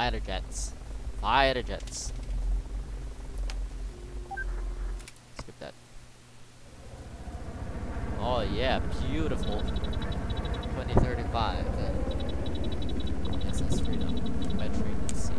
Fighter jets. Fighter jets. Skip that. Oh yeah, beautiful. 2035. SS Freedom. Metro Sea.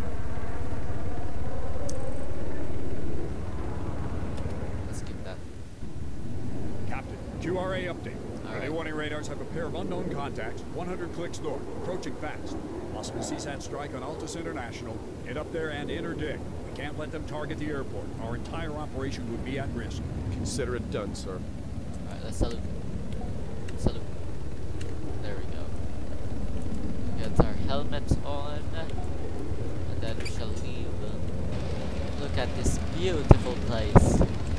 Let's skip that. Captain, QRA update. Alright. A-warning radars have a pair of unknown contacts, 100 clicks north, approaching fast. Possible CSAT strike on Altus International. Get up there and interdict. We can't let them target the airport. Our entire operation would be at risk. Consider it done, sir. Alright, let's salute. Salute. There we go. Get our helmets on. And then we shall leave. Look at this beautiful place.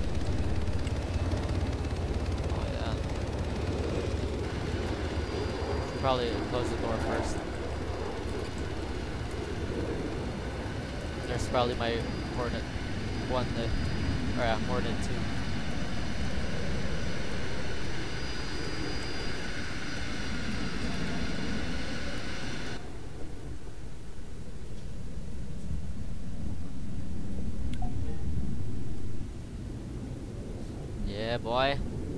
Oh yeah. Should probably close the door first. There's probably my Hornet 1 or Hornet 2. Yeah, boy.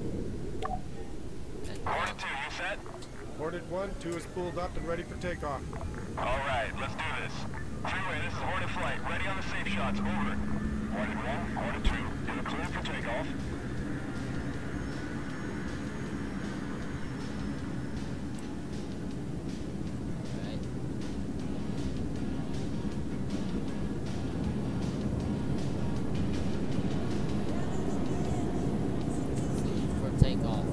Hornet 2, you set? Hornet 1, 2 is spooled up and ready for takeoff. Alright, let's do this. Freeway, this is Hornet Flight. Ready on the safe shots. Over. Hornet 1, Hornet 2. You're clear for takeoff. Alright. For takeoff.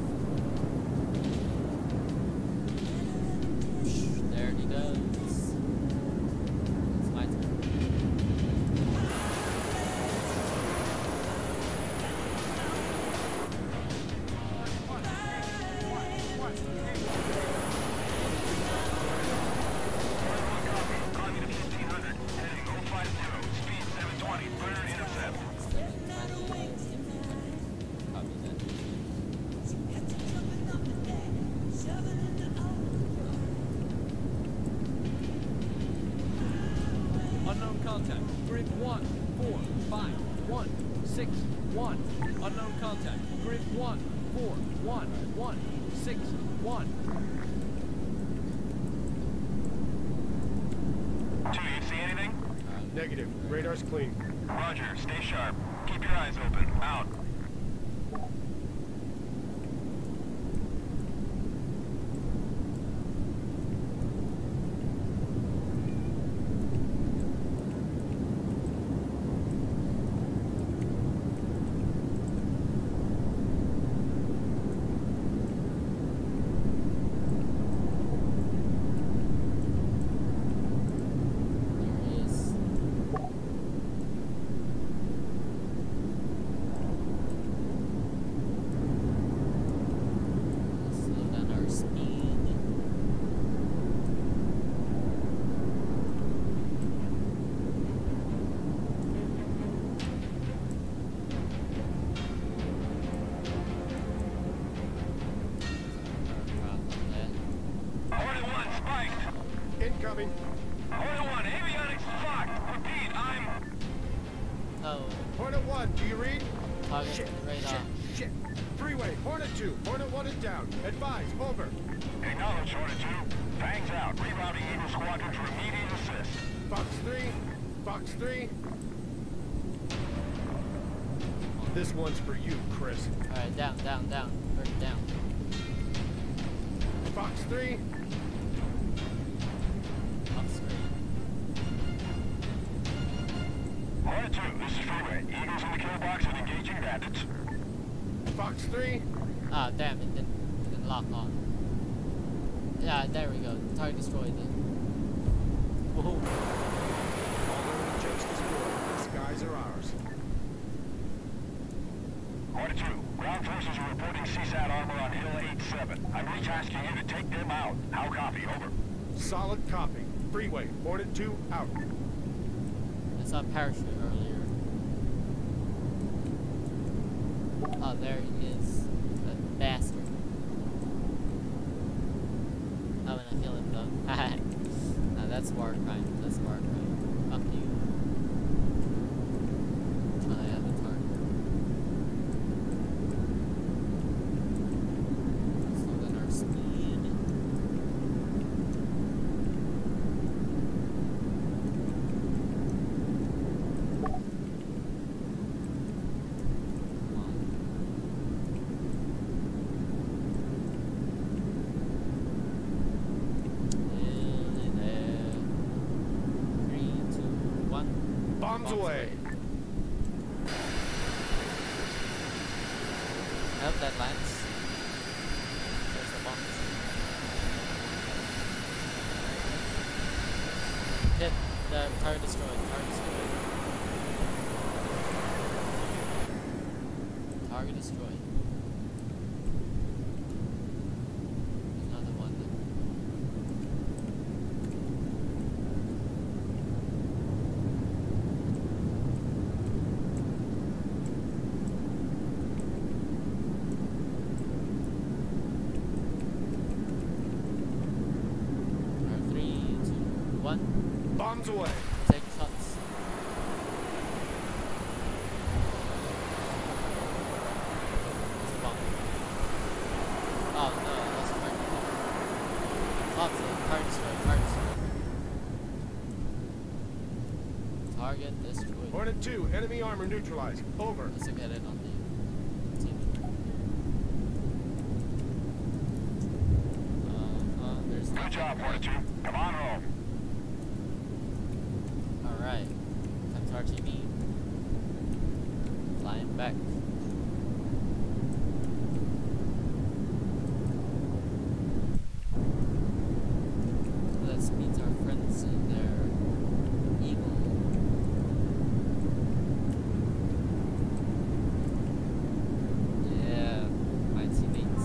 There he goes. It's my turn. Climb to 1500. Heading 050. Speed 720. Burner intercept. Copy that. Unknown contact. Grid 14561. Unknown contact. Grid 141161. 2, you see anything? Negative. Radar's clean. Roger. Stay sharp. Keep your eyes open. Out. There he is. Slow down our speed. Hornet 1 spiked. Incoming. Hornet 1, avionics locked. Repeat, I'm... Oh, Hornet 1, do you read? target Shit, radar. shit, shit. Freeway, Hornet 2. Hornet 1 is down. Advise, over. Acknowledge, Hornet 2. Bangs out. Rerouting Eagle Squadron for immediate assist. Fox 3. Fox 3. This one's for you, Chris. Alright, down. First down. Fox 3. Off screen. Hornet 2, this is Freeway. Eagles in the kill box and engaging bandits. Fox 3. Ah, damn, it didn't lock on. Yeah, there we go. Target destroyed. Whoa. All jets destroyed. The skies are ours. Hornet 2, ground forces are reporting CSAT armor on Hill 87. I'm retasking you to take them out. How copy? Over. Solid copy. Freeway, Hornet 2 out. I saw a parachute earlier. Oh, there he is. That bastard. Oh, and I kill him though. Haha. Now that's war crime. That's war crime. Bombs away. I hope that lands. There's the bombs. Hit the target destroyed. Target destroyed. Target destroyed. Another one. Alright, 3, 2, 1. Bombs away. Take shots. It's a bomb. Oh no, that's a target. Bombs in. Target destroyed. Target destroyed. Target destroyed. Hornet 2, enemy armor neutralized. Over. Let's get it on the TV. There's Good job, Hornet 2. Come on home. Alright. Time to RTV. Flying back. Let's meet our friends in their evil. Yeah, my teammates.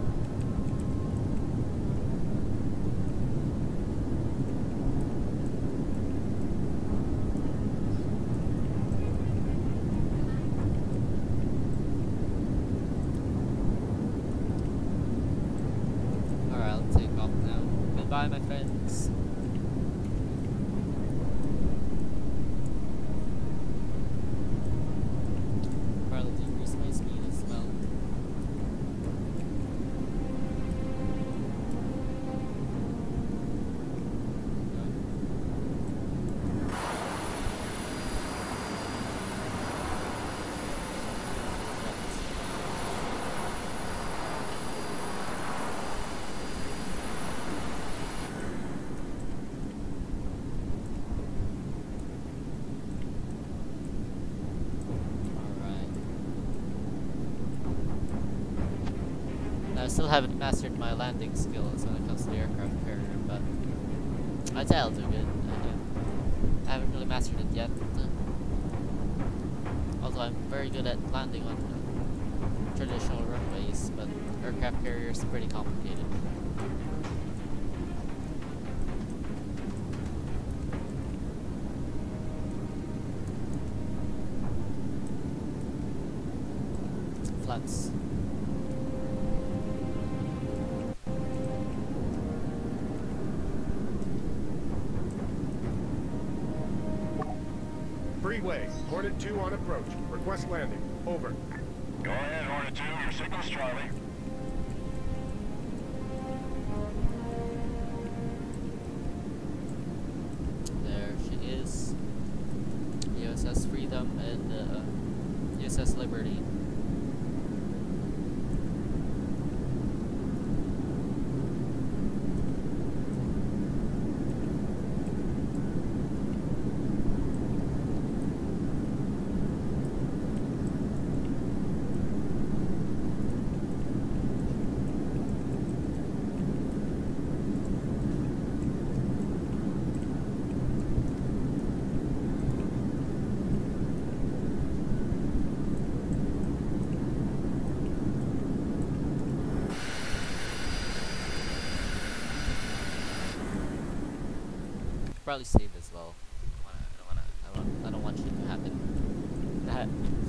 Alright, I'll take off now. Goodbye, my friends. Probably decrease my speed as well. Alright. I still haven't mastered my landing skills when it comes to the aircraft carrier, but I'd say I'll do good. I haven't really mastered it yet. Although I'm very good at landing on traditional runways, but aircraft carrier is pretty complicated. Flats. Freeway. Hornet 2 on approach. Request landing. Over. Go ahead, Hornet 2. Your signal's Charlie. There she is. USS Freedom and USS Liberty. Probably save as well. I don't want shit to happen.